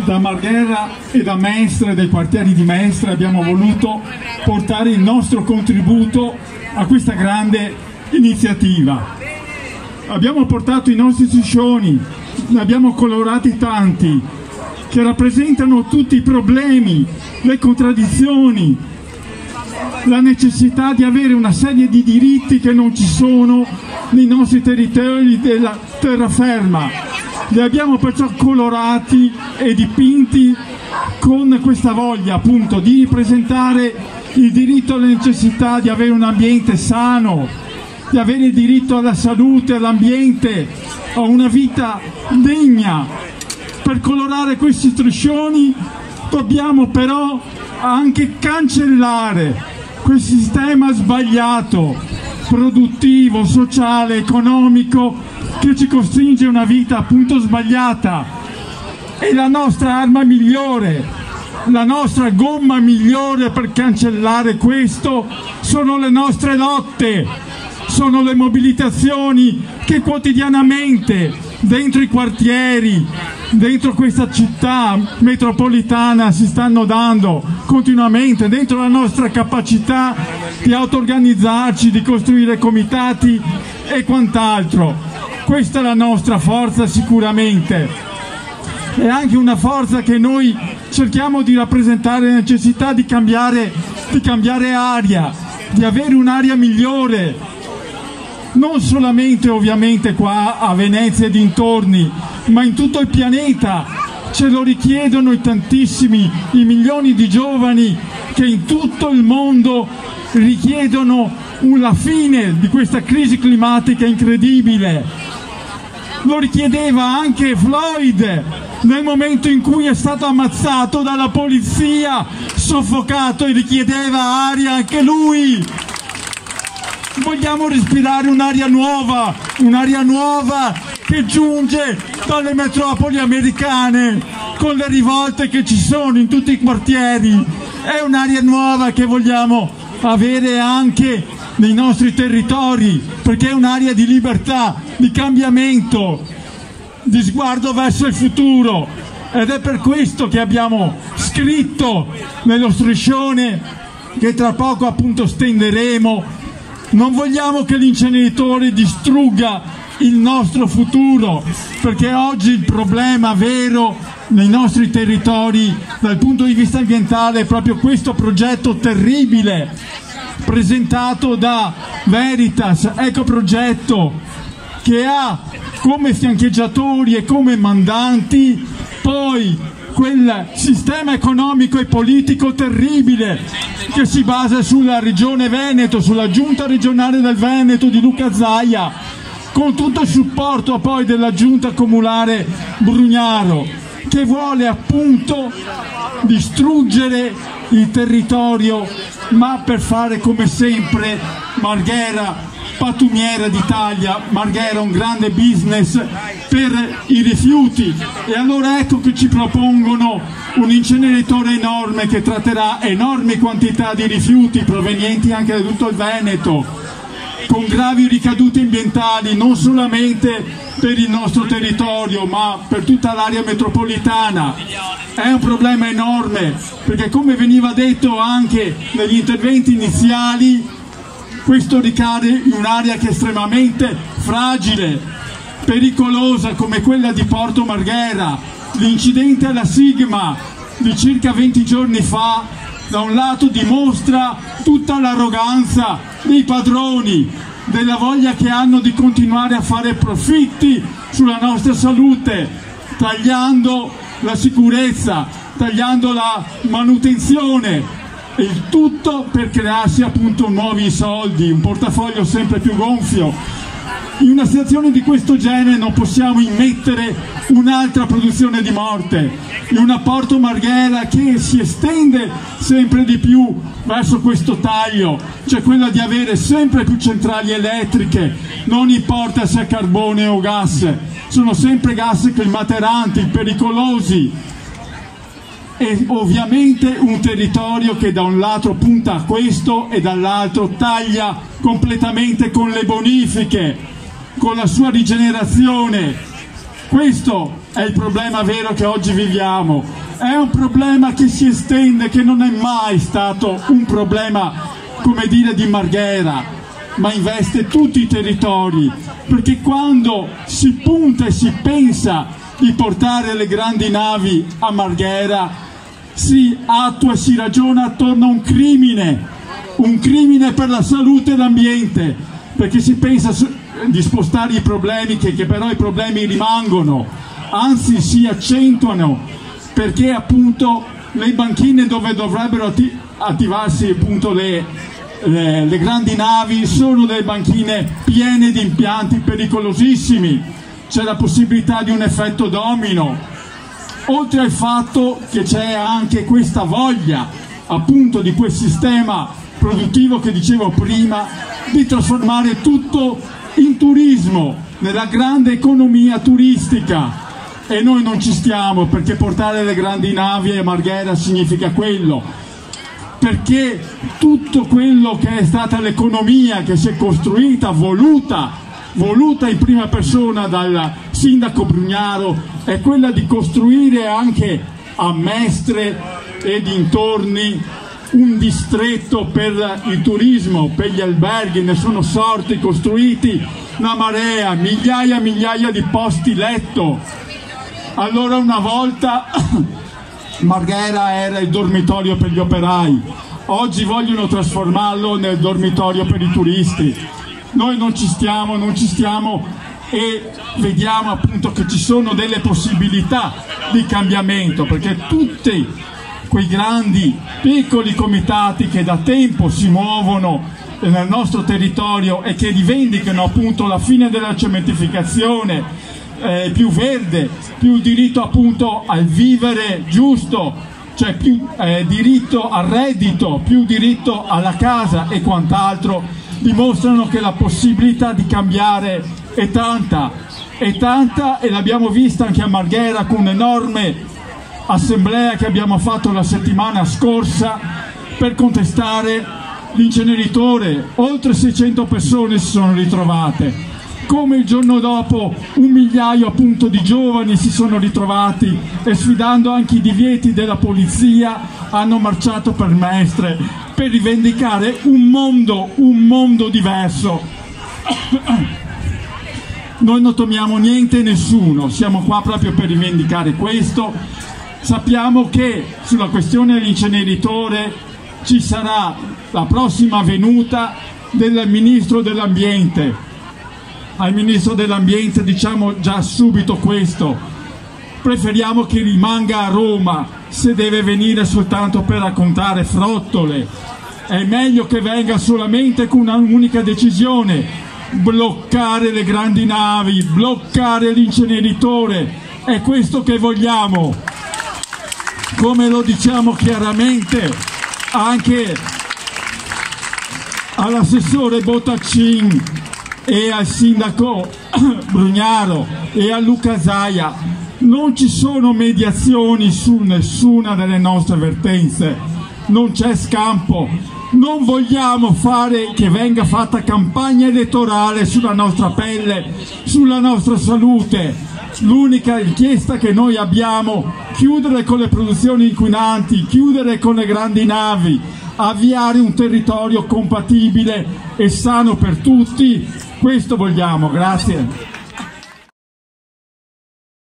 da Marghera e da Mestre, dei quartieri di Mestre, abbiamo voluto portare il nostro contributo a questa grande iniziativa. Abbiamo portato i nostri striscioni, ne abbiamo colorati tanti, che rappresentano tutti i problemi, le contraddizioni, la necessità di avere una serie di diritti che non ci sono nei nostri territori della terraferma. Li abbiamo perciò colorati e dipinti con questa voglia appunto di ripresentare il diritto alla necessità di avere un ambiente sano, di avere il diritto alla salute, all'ambiente, a una vita degna. Per colorare questi striscioni dobbiamo però anche cancellare quel sistema sbagliato, produttivo, sociale, economico, che ci costringe a una vita appunto sbagliata. E la nostra arma migliore, la nostra gomma migliore per cancellare questo sono le nostre lotte, sono le mobilitazioni che quotidianamente dentro i quartieri, dentro questa città metropolitana si stanno dando continuamente, dentro la nostra capacità di auto-organizzarci, di costruire comitati e quant'altro. Questa è la nostra forza sicuramente. È anche una forza che noi cerchiamo di rappresentare, la necessità di cambiare aria, di avere un'aria migliore, non solamente ovviamente qua a Venezia e dintorni, ma in tutto il pianeta. Ce lo richiedono i tantissimi, i milioni di giovani che in tutto il mondo richiedono la fine di questa crisi climatica incredibile. Lo richiedeva anche Floyd nel momento in cui è stato ammazzato dalla polizia, soffocato, e richiedeva aria anche lui. Vogliamo respirare un'aria nuova che giunge dalle metropoli americane con le rivolte che ci sono in tutti i quartieri. È un'aria nuova che vogliamo avere anche nei nostri territori, perché è un'aria di libertà, di cambiamento, di sguardo verso il futuro. Ed è per questo che abbiamo scritto nello striscione che tra poco appunto stenderemo: non vogliamo che l'inceneritore distrugga il nostro futuro, perché oggi il problema vero nei nostri territori dal punto di vista ambientale è proprio questo progetto terribile presentato da Veritas Ecoprogetto, che ha come fiancheggiatori e come mandanti poi quel sistema economico e politico terribile che si basa sulla regione Veneto, sulla giunta regionale del Veneto di Luca Zaia, con tutto il supporto poi della giunta comunale Brugnaro, che vuole appunto distruggere il territorio, ma per fare come sempre Marghera pattumiera d'Italia, Marghera un grande business per i rifiuti. E allora ecco che ci propongono un inceneritore enorme che tratterà enormi quantità di rifiuti provenienti anche da tutto il Veneto, con gravi ricadute ambientali non solamente per il nostro territorio ma per tutta l'area metropolitana. È un problema enorme perché, come veniva detto anche negli interventi iniziali, questo ricade in un'area che è estremamente fragile, pericolosa, come quella di Porto Marghera. L'incidente alla Sigma di circa 20 giorni fa da un lato dimostra tutta l'arroganza dei padroni, della voglia che hanno di continuare a fare profitti sulla nostra salute, tagliando la sicurezza, tagliando la manutenzione, il tutto per crearsi appunto nuovi soldi, un portafoglio sempre più gonfio. In una situazione di questo genere non possiamo immettere un'altra produzione di morte, in una Porto Marghera che si estende sempre di più verso questo taglio, cioè quella di avere sempre più centrali elettriche, non importa se è carbone o gas, sono sempre gas climateranti, pericolosi. E ovviamente un territorio che da un lato punta a questo e dall'altro taglia completamente con le bonifiche, con la sua rigenerazione. Questo è il problema vero che oggi viviamo. È un problema che si estende, che non è mai stato un problema, come dire, di Marghera, ma investe tutti i territori, perché quando si punta e si pensa di portare le grandi navi a Marghera, si attua e si ragiona attorno a un crimine per la salute e l'ambiente, perché si pensa di spostare i problemi che però i problemi rimangono, anzi si accentuano, perché appunto le banchine dove dovrebbero attivarsi appunto le grandi navi sono delle banchine piene di impianti pericolosissimi, c'è la possibilità di un effetto domino, oltre al fatto che c'è anche questa voglia appunto di quel sistema produttivo che dicevo prima di trasformare tutto in turismo, nella grande economia turistica, e noi non ci stiamo, perché portare le grandi navi a Marghera significa quello, perché tutto quello che è stata l'economia che si è costruita, voluta in prima persona dal sindaco Brugnaro, è quella di costruire anche a Mestre e dintorni un distretto per il turismo, per gli alberghi. Ne sono sorti, costruiti una marea, migliaia e migliaia di posti letto. Allora una volta Marghera era il dormitorio per gli operai, oggi vogliono trasformarlo nel dormitorio per i turisti. Noi non ci stiamo e vediamo appunto che ci sono delle possibilità di cambiamento, perché tutti quei grandi piccoli comitati che da tempo si muovono nel nostro territorio e che rivendicano appunto la fine della cementificazione, più verde, più diritto appunto al vivere giusto, cioè più diritto al reddito, più diritto alla casa e quant'altro, dimostrano che la possibilità di cambiare è tanta, e l'abbiamo vista anche a Marghera con un'enorme assemblea che abbiamo fatto la settimana scorsa per contestare l'inceneritore. Oltre 600 persone si sono ritrovate, come il giorno dopo 1 migliaio appunto di giovani si sono ritrovati e, sfidando anche i divieti della polizia, hanno marciato per Mestre per rivendicare un mondo diverso. Noi non tomiamo niente e nessuno, siamo qua proprio per rivendicare questo. Sappiamo che sulla questione dell'inceneritore ci sarà la prossima venuta del Ministro dell'Ambiente. Al Ministro dell'Ambiente diciamo già subito questo: preferiamo che rimanga a Roma, se deve venire soltanto per raccontare frottole. È meglio che venga solamente con un'unica decisione: bloccare le grandi navi, bloccare l'inceneritore. È questo che vogliamo, come lo diciamo chiaramente anche all'assessore Botaccin e al sindaco Brugnaro e a Luca Zaia. Non ci sono mediazioni su nessuna delle nostre vertenze, non c'è scampo, non vogliamo che venga fatta campagna elettorale sulla nostra pelle, sulla nostra salute. L'unica richiesta che noi abbiamo: chiudere con le produzioni inquinanti, chiudere con le grandi navi, avviare un territorio compatibile e sano per tutti. Questo vogliamo. Grazie.